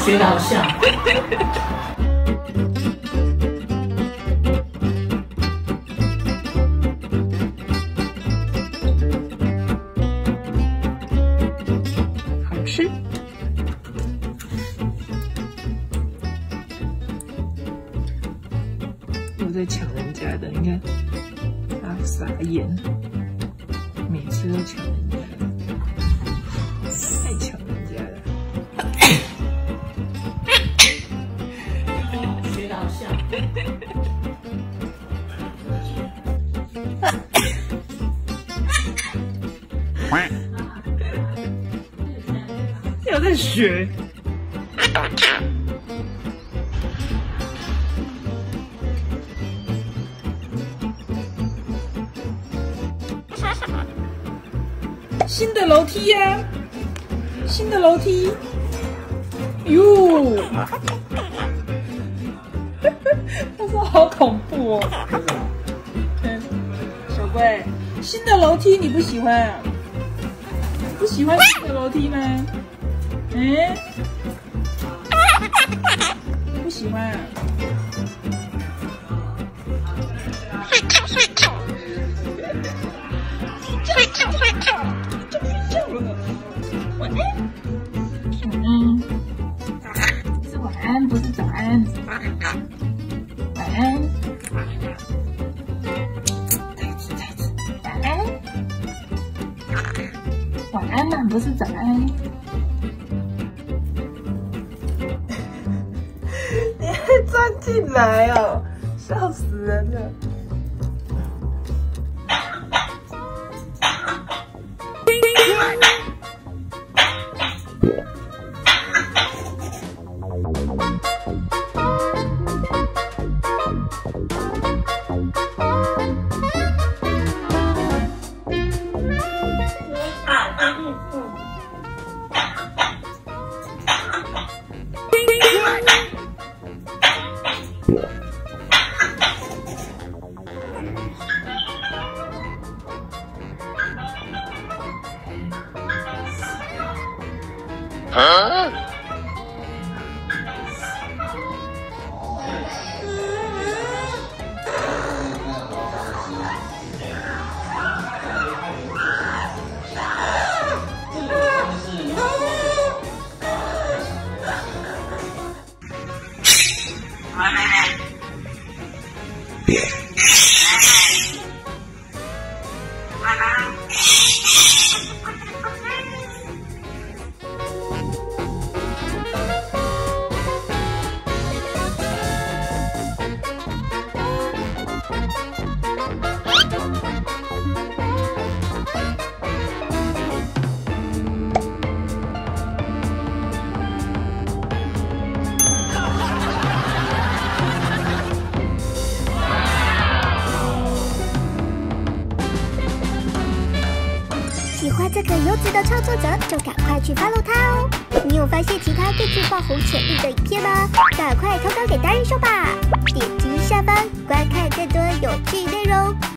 学的好像。 好吃。我在抢人家的，你看，他傻眼，每次都抢人家的，太抢人家了。 学的好像。 有在学。新的楼梯呀、新的楼梯。哟，他说好恐怖哦。小乖，新的楼梯你不喜欢啊？不喜欢新的楼梯吗？不喜欢啊？睡觉了。晚安。是晚安，不是早安。晚安。再一次。晚安嘛，不是早安。你还钻进来哦，笑死人了。 喜欢这个优质的创作者，就赶快去 follow 他哦！你有发现其他更具爆红潜力的影片吗？赶快投稿给达人秀吧！点击下方观看更多有趣内容。